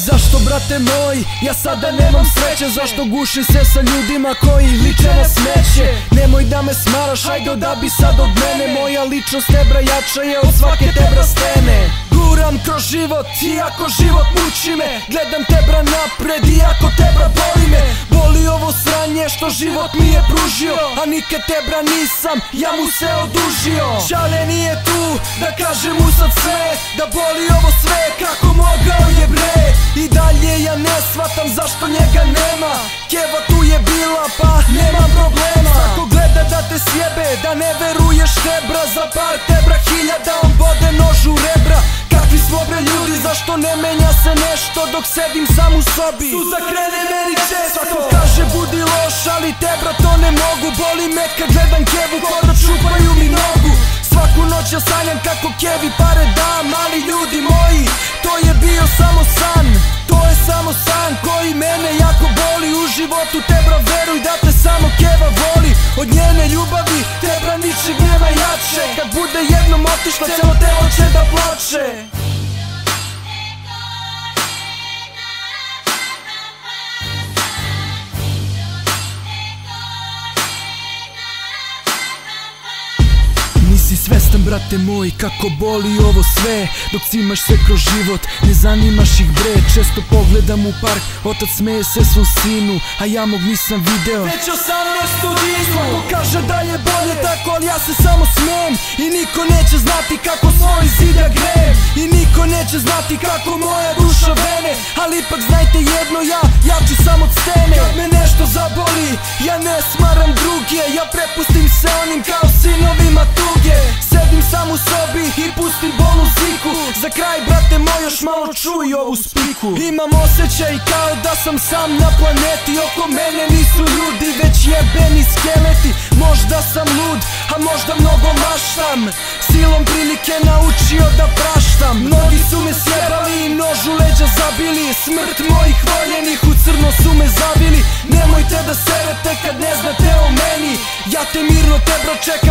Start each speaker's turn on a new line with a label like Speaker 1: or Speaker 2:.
Speaker 1: Zašto brate moj, ja sada nemam sreće? Zašto guši se sa ljudima koji liče na smeće? Nemoj da me smaraš, ajde odabi sad od mene. Moja ličnost tebra jača je od svake tebra stene. Guram kroz život, iako život muči me. Gledam tebra napred, iako tebra boli me. Boli ovo sranje što život mi je pružio, a nikad tebra nisam, ja mu se odužio. Čale nije tu, da kaže mu sad sve, da boli ovo sve, kako mogao je bre. I dalje ja ne shvatam zašto njega nema. Keva tu je bila, pa nemam problema. Svako gleda da te sjebe, da ne veruješ tebra. Za par tebra hiljada on bode nož u rebra. Kakvi smo bre ljudi, zašto ne menja se nešto dok sedim sam u sobi? Suza krene meni često. Svako kaže budi loš, ali tebra to ne mogu. Boli me kad gledam Kevu, ko da čupaju mi nogu. Svaku noć ja sanjam kako Kevi pare dam, ali ljudi moji, to je bio samo san. To je samo san koji mene jako boli. U životu tebra veruj da te samo Keva voli. Od njene ljubavi tebra ničeg nema jače. Kad bude jednom otišla, celo telo će da plače. Nisi svestan brate moj kako boli ovo sve. Dok cimaš se kroz život, ne zanimaš ih bre. Često pogledam u park, otac smeje se svom sinu, a ja mog nisam video već 18 godina. Svako kaže da je bolje tako, ali ja se samo smijem. I niko neće znati kako svoj zid ja grem. I niko neće znati kako moja duša vene. Ali ipak znajte jedno, ja jači sam od stene. Kad me nešto zaboli, ja ne smaram druge. Ja prepustim se onim kao sinovima tuge. Sedim sam u sobi i pustim bolnu ziku. Za kraj brate moj još malo čuj ovu spiku. Imam osjećaj kao da sam sam na planeti. Oko mene nisu ljudi već jebeni skeleti. Možda sam lud, a možda mnogo maštam. Silom prilike naučio da praštam. Mnogi su me sjebali i nož u leđa zabili. Smrt mojih voljenih u crno su me zavili. Nemojte da serete kad ne znate o meni. Ja te mirno tebra čekam